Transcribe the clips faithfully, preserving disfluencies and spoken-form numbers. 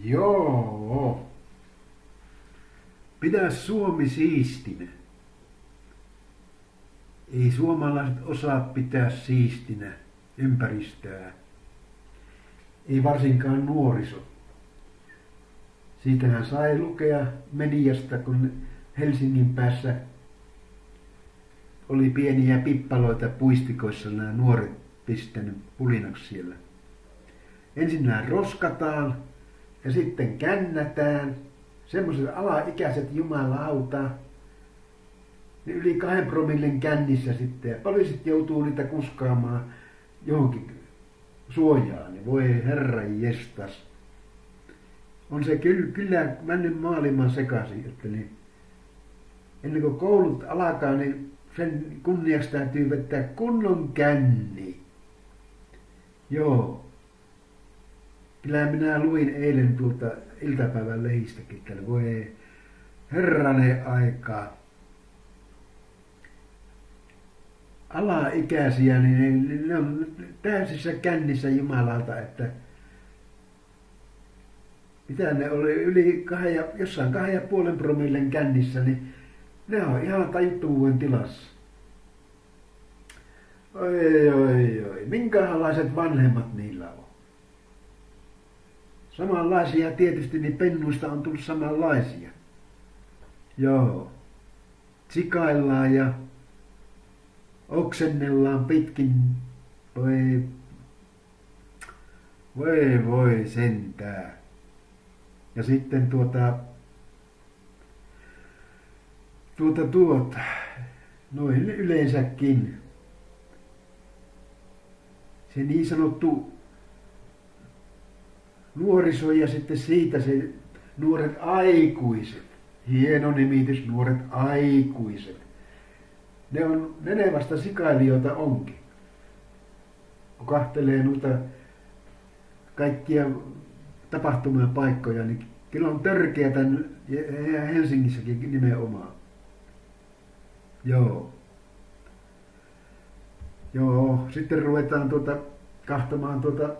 Joo. Pidä Suomi siistinä. Ei suomalaiset osaa pitää siistinä ympäristöä. Ei varsinkaan nuoriso. Siitähän sai lukea mediasta, kun Helsingin päässä oli pieniä pippaloita puistikoissa, nämä nuoret pistänyt pulinaksi siellä. Ensinnään roskataan ja sitten kännätään. Semmoiset alaikäiset jumalauta, ne yli kahden promillen kännissä sitten. Ja poliisit joutuu niitä kuskaamaan johonkin suojaan. Niin voi herran jestas. On se kyllä, kyllä mennyt maailman sekaisin, että niin, ennen kuin koulut alkaa, niin sen kunniaksi täytyy vetää kunnon känni. Joo. Kyllä minä luin eilen tuolta iltapäivän lehistäkin, että voi herranen aikaa. Alaikäisiä, niin ne, ne on täysissä kännissä jumalalta, että mitä ne oli yli kahden ja, jossain kahden ja puolen promillen kännissä, niin ne on ihan tajuttomuuden tilassa. Oi, oi, oi. Minkälaiset vanhemmat niillä on? Samanlaisia tietysti, niin pennuista on tullut samanlaisia. Joo. Sikaillaan ja oksennellaan pitkin. Voi, voi, voi sentää. Ja sitten tuota, tuota, tuota, noin yleensäkin. Se niin sanottu nuoriso ja sitten siitä se nuoret aikuiset. Hieno nimitys, nuoret aikuiset. Ne on Nenevästä sikailijoita onkin. Kun kahtelee noita kaikkia tapahtumia paikkoja, niin kyllä on törkeätä Helsingissäkin nimenomaan. Joo. Joo, sitten ruvetaan tuota kahtamaan tuota,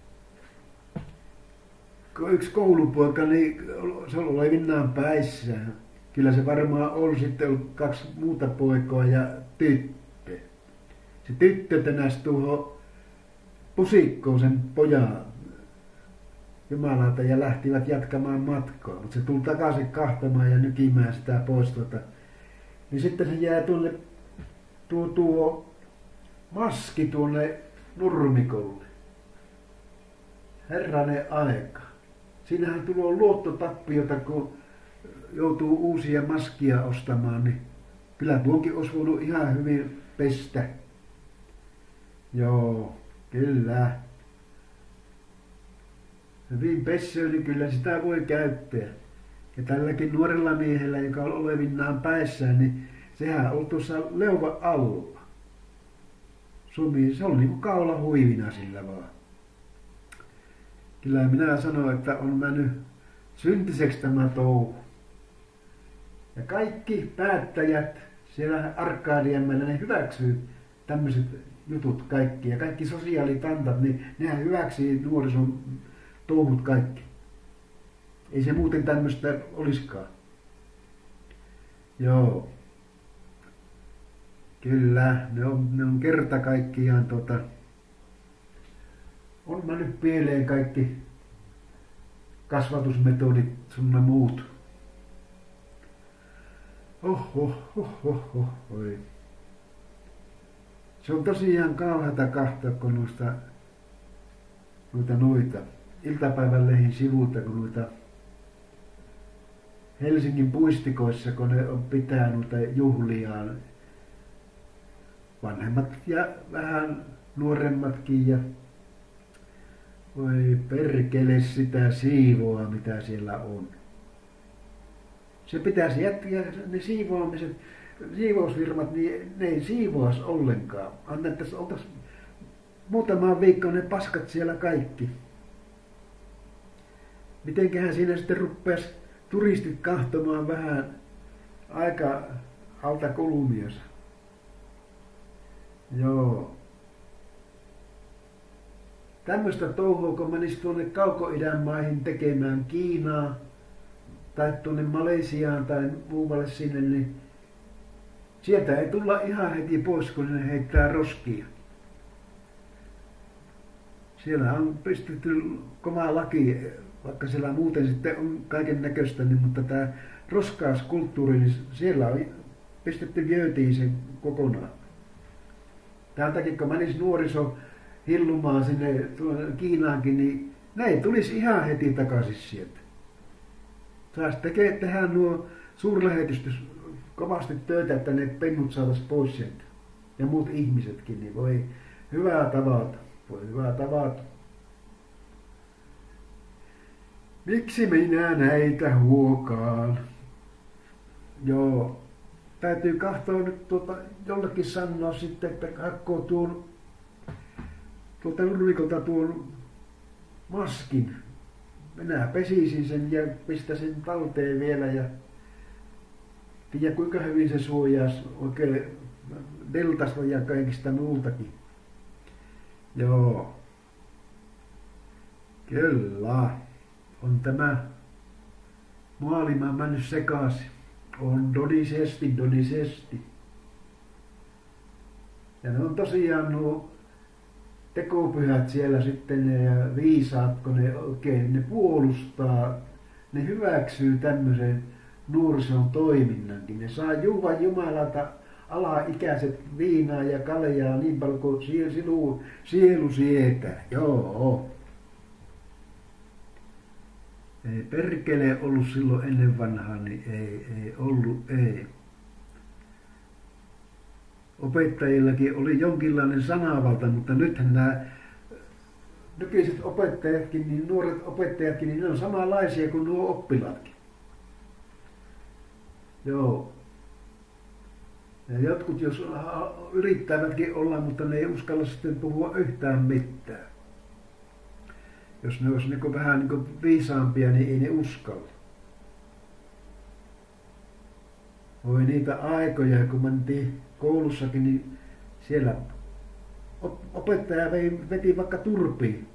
yksi koulupoika, niin se oli olevinnaan päissä. Kyllä se varmaan oli sitten ollut kaksi muuta poikaa ja tyttö. Se tyttö tänäsi tuohon pusikkoon sen pojan jumalauta ja lähtivät jatkamaan matkaa. Mutta se tuli takaisin kahtamaan ja nykimään sitä pois tuota. Niin sitten se jää tuonne tuo, tuo maski tuonne nurmikolle. Herranen aika. Siinähän tulee luottotappiota, kun joutuu uusia maskia ostamaan, niin kyllä tuonkin olisi voinut ihan hyvin pestä. Joo, kyllä. Hyvin pessöön, niin kyllä sitä voi käyttää. Ja tälläkin nuorella miehellä, joka on olevinnaan päissään, niin sehän on tuossa leuva alla. Sumi, se on niin kuin kaula huivina sillä vaan. Kyllä minä sanon, että on mennyt syntiseksi tämä touhu. Ja kaikki päättäjät siellä Arkadianmäellä, ne hyväksyy tämmöiset jutut kaikki. Ja kaikki sosiaalitantat, niin nehän hyväksyy nuorison touhut kaikki. Ei se muuten tämmöistä olisikaan. Joo. Kyllä, ne on, ne on kerta kaikkiaan tota, on mennyt pieleen kaikki kasvatusmetodit sunna muut. Oho, oho, oho, oi. Se on tosiaan kauheata kahtoa, kun noista, noita noita iltapäivän lehin sivuilta, kun noita Helsingin puistikoissa, kun ne on pitää noita juhliaan. Vanhemmat ja vähän nuoremmatkin ja voi perkele sitä siivoa, mitä siellä on. Se pitäisi jättää ne siivoamiset, siivousfirmat, niin ne ei siivoas ollenkaan. Annettais, oltais muutamaan viikkoon ne paskat siellä kaikki. Mitenköhän siinä sitten ruppeas turistit kahtomaan vähän aika alta kulmiossa. Joo. tämmöistä touhua, kun menisi tuonne Kauko-idän maihin tekemään Kiinaa tai tuonne Malesiaan tai muualle sinne, niin sieltä ei tulla ihan heti pois, kun ne heittää roskia. Siellä on pistetty kova laki, vaikka siellä muuten sitten on kaiken näköistä, niin, mutta tämä roskauskulttuuri, niin siellä on pistetty vjöötiin sen kokonaan. Täältäkin kun menisi nuoriso hillumaan sinne Kiinaankin, niin ne ei tulisi ihan heti takaisin sieltä. Saisi tekee, tehdä nuo suurlähetystöt kovasti töitä, että ne pennut saataisiin pois sieltä. Ja muut ihmisetkin, niin voi hyvää tavata. Voi hyvää tavata. Miksi minä näitä huokaan? Joo. Täytyy katsoa nyt tuota, jollekin sanoa sitten, että hakkoo tuon tuolta nurmikolta tuon maskin. Minä pesisin sen ja pistäisin talteen vielä ja tiedä kuinka hyvin se suojaisi oikein deltasta ja kaikista muultakin. Joo. Kyllä. On tämä maailma mennyt sekaisin. On todisesti, todisesti. Ja ne on tosiaan nuo tekopyhät siellä sitten ja viisaat, kun ne oikein ne puolustaa, ne hyväksyy tämmöisen nuorison toiminnankin. Ne saa juua Jumalalta alaikäiset viinaa ja kaljaa niin paljon kuin sielu, sielu sietää. Joo. Ei perkele ollut silloin ennen vanhaa, niin ei, ei ollut, ei. Opettajillakin oli jonkinlainen sanavalta, mutta nythän nämä nykyiset opettajatkin, niin nuoret opettajatkin, niin ne on samanlaisia kuin nuo oppilaatkin. Joo. Ja jotkut jos yrittävätkin olla, mutta ne ei uskalla sitten puhua yhtään mitään. Jos ne olisi niin vähän niin viisaampia, niin ei ne uskalla. Voi niitä aikoja, kun mentiin koulussakin, niin siellä opettaja veti vaikka turpiin.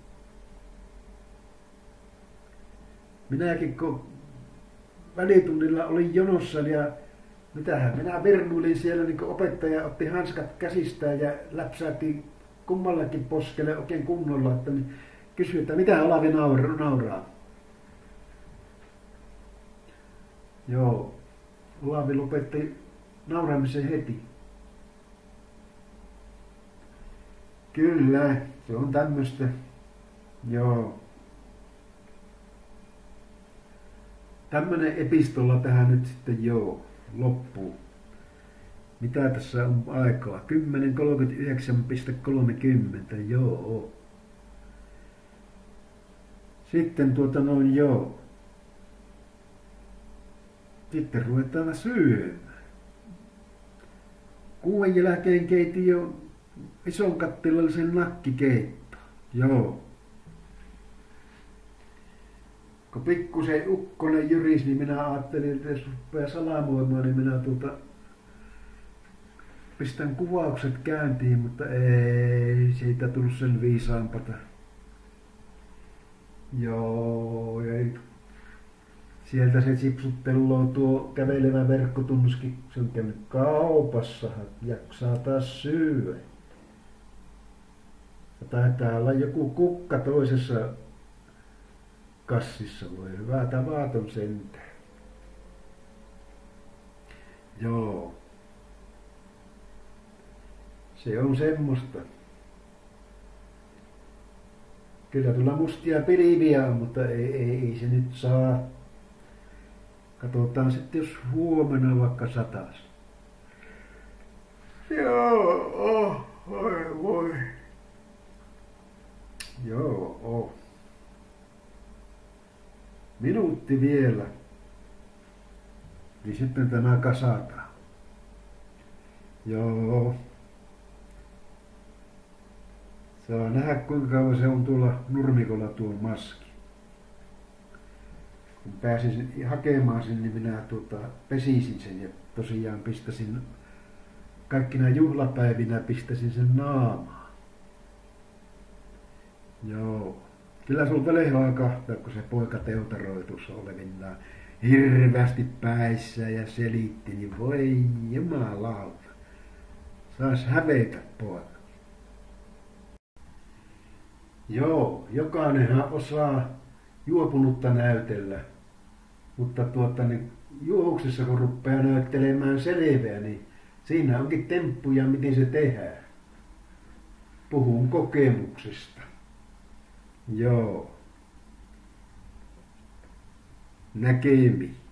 Minäkin kun välitunnilla olin jonossa ja mitähän minä vernuilin siellä, niin kun opettaja otti hanskat käsistään ja läpsäytti kummallakin poskelle oikein kunnolla, että niin kysyi, että mitä Olavi nauraa. Joo. Olavi lopetti nauramisen heti. Kyllä, se on tämmöistä. Joo. Tämmönen epistola tähän nyt sitten joo, loppuu. Mitä tässä on aikaa? kymmenen kolmekymmentäyhdeksän kolmekymmentä, joo. Sitten tuota noin joo. Sitten ruvetaan syömään. Kuuden jälkeen keitin jo ison kattilallisen nakkikeitto. Joo. Kun pikkusen ukkonen jyrisi, niin minä ajattelin, että jos rupeaa salamoimaan, niin minä tuota pistän kuvaukset käyntiin, mutta ei siitä tullut sen viisaampata. Joo, ei. Sieltä se sipsutteloo tuo kävelevä verkkotunnuskin. Se on käynyt kaupassa, jaksaa taas syödä. Ja taitaa olla joku kukka toisessa kassissa. Voi hyvä tavaton sentään. Joo. Se on semmoista. Kyllä tulla mustia pilviä on, mutta ei, ei, ei se nyt saa. Katsotaan sitten, jos huomenna vaikka satas. Joo, oh, oi voi. Joo, oh. Minuutti vielä. Niin sitten tämä kasataan. Joo. Saa nähdä kuinka kauan se on tuolla nurmikolla tuo maski. Kun pääsin hakemaan sen, niin minä tuota, pesisin sen ja tosiaan pistäsin, kaikkina juhlapäivinä pistäsin sen naamaan. Joo. Kyllä sul velho kahtaa, kun se poika teutaroitus olevinaan hirveästi päissä ja selitti, niin voi jumalauta. Sais hävetä poika. Joo, jokainenhan osaa juopunutta näytellä. Mutta tuota, niin juovuksessa kun rupeaa näyttelemään selveä, niin siinä onkin temppuja, miten se tehdään. Puhun kokemuksesta. Joo. Näkemiin.